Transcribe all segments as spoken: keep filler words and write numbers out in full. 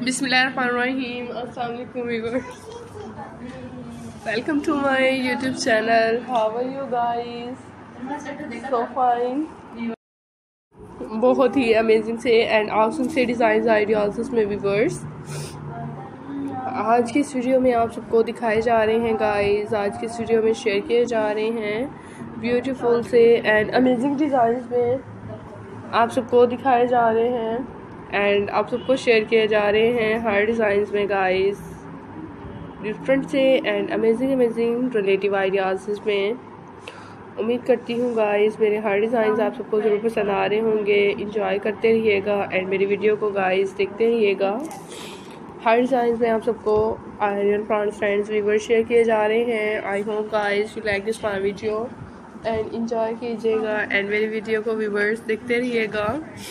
बिस्मिल्लाहिर्रहमानिर्रहीम। अस्सलाम वालेकुम viewers, welcome to my YouTube channel. How are you guys? So fine. बहुत ही अमेजिंग से एंड ऑसम से डिज़ाइन आइडियाज़ में व्यूअर्स आज की इस वीडियो में आप सबको दिखाए जा रहे हैं गाइस। आज की इस वीडियो में शेयर किए जा रहे हैं ब्यूटीफुल से एंड अमेजिंग डिज़ाइन में आप सबको दिखाए जा रहे हैं एंड आप सबको शेयर किए जा रहे हैं हर डिज़ाइन में गाइस, डिफरेंट से and amazing amazing relative ideas में। उम्मीद करती हूँ गाइस मेरे हर डिज़ाइन आप सबको ज़रूर पसंद आ रहे होंगे। इंजॉय करते रहिएगा एंड मेरी वीडियो को गाइस देखते रहिएगा। हर डिज़ाइन में आप सबको iron plant friends viewer share किए जा रहे हैं। I hope guys you like this my video and enjoy कीजिएगा एंड मेरी वीडियो को व्यूअर्स देखते रहिएगा।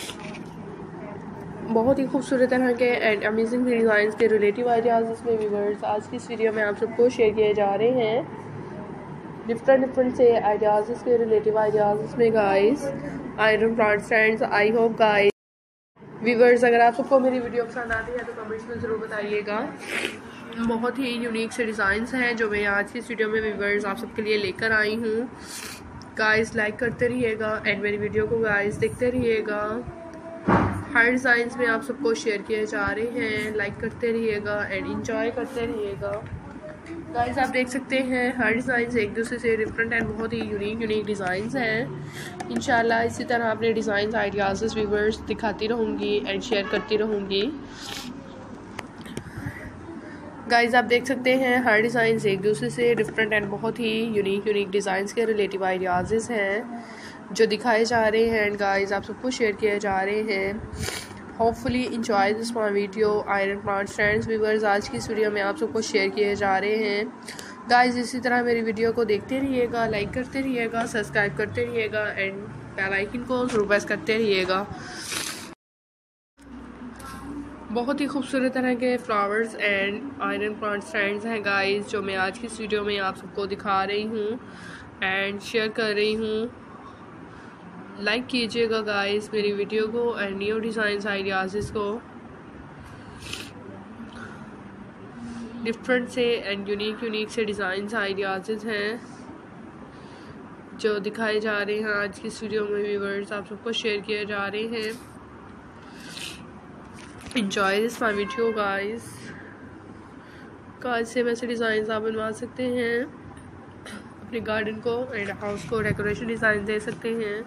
बहुत ही खूबसूरत तरह के एंड अमेजिंग डिज़ाइन के रिलेटिव आइडियाज़ इसमें व्यूअर्स आज की इस वीडियो में आप सबको शेयर किए जा रहे हैं। डिफरेंट डिफरेंट से आइडियाज़ के रिलेटिव आइडियाज़ इसमें guys iron plant friends. I hope guys viewers अगर आप सबको मेरी वीडियो पसंद आती है तो कमेंट्स में ज़रूर बताइएगा। बहुत ही यूनिक से डिज़ाइंस हैं जो मैं आज की इस वीडियो में व्यूअर्स आप सबके लिए लेकर आई हूँ। गाइस लाइक करते रहिएगा एंड मेरी वीडियो को गाइस देखते रहिएगा। हर डिज़ाइंस में आप सबको शेयर किए जा रहे हैं, लाइक करते रहिएगा एंड इंजॉय करते रहिएगा। गाइस आप देख सकते हैं हर डिज़ाइन एक दूसरे से डिफरेंट एंड बहुत ही यूनिक यूनिक डिज़ाइंस हैं। इंशाल्लाह इसी तरह अपने डिज़ाइन आइडियाज़ व्यूअर्स दिखाती रहूँगी एंड शेयर करती रहूँगी। गाइस आप देख सकते हैं हर डिज़ाइन एक दूसरे से डिफरेंट एंड बहुत ही यूनिक यूनिक डिज़ाइंस के रिलेटिव आइडियाज़ हैं जो दिखाए जा रहे हैं एंड गाइस आप सबको शेयर किए जा रहे हैं। Hopefully enjoy this my video iron plant friends viewers आज की इस वीडियो में आप सबको शेयर किए जा रहे हैं। गाइस इसी तरह मेरी वीडियो को देखते रहिएगा, लाइक करते रहिएगा, सब्सक्राइब करते रहिएगा एंड बेल आइकन को ज़रूर प्रेस करते रहिएगा। बहुत ही खूबसूरत तरह के flowers and iron plant friends हैं गाइस जो मैं आज की इस वीडियो में आप सबको दिखा रही हूँ एंड शेयर कर रही हूँ। लाइक कीजिएगा गाइस मेरी वीडियो को एंड न्यू डिज़ाइन आइडियाज़ को। डिफरेंट से एंड यूनिक यूनिक से डिज़ाइन आइडियाज़ हैं जो दिखाए जा रहे हैं आज की इस वीडियो में व्यूअर्स आप सबको शेयर किए जा रहे हैं। Enjoy this my video guys. कांच से वैसे डिज़ाइन आप बनवा सकते हैं, अपने गार्डन को एंड हाउस को डेकोरेशन डिज़ाइन दे सकते हैं।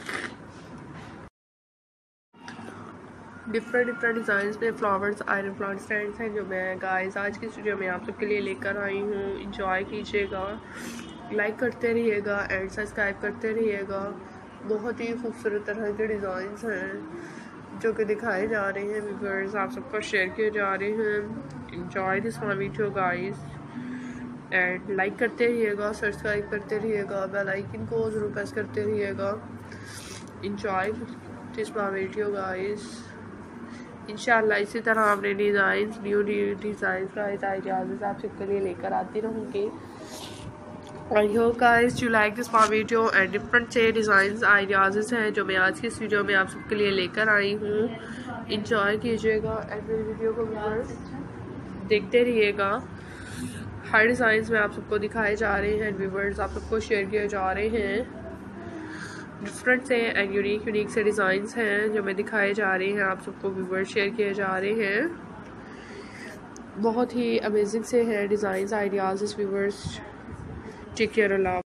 डिफरेंट डिफरेंट डिज़ाइन में फ्लावर्स आयरन प्लांट फ्रेंड्स हैं जो मैं गाइस आज की वीडियो में आप सबके लिए लेकर आई हूँ। इंजॉय कीजिएगा, लाइक करते रहिएगा एंड सब्सक्राइब करते रहिएगा। बहुत ही खूबसूरत तरह के डिज़ाइंस हैं जो कि दिखाए जा रहे हैं व्यूअर्स आप सबको शेयर किए जा रहे हैं। Enjoy this my video guys and like करते रहिएगा, सब्सक्राइब करते रहिएगा, बेल आइकन को ज़रूर प्रेस करते रहिएगा। Enjoy this my video guys. इंशाल्लाह इसी तरह अपने design new new design ideas आप सबके लिए लेकर आती रहूँगी। I hope guys you like this my video and different से डिज़ाइन आइडियाज़ हैं जो मैं आज की इस वीडियो में आप सबके लिए लेकर आई हूँ। इंजॉय कीजिएगा एंड मेरी वीडियो को व्यूअर्स देखते रहिएगा। हर डिज़ाइन में आप सबको दिखाए जा रहे हैं व्यूअर्स आप सबको शेयर किए जा रहे हैं। डिफरेंट से एंड यूनिक यूनिक से डिज़ाइंस हैं जो मैं दिखाए जा रहे हैं आप सबको व्यूअर्स शेयर किए जा रहे हैं। बहुत ही अमेजिंग से हैं design ideas viewers. Take care अल्लाह।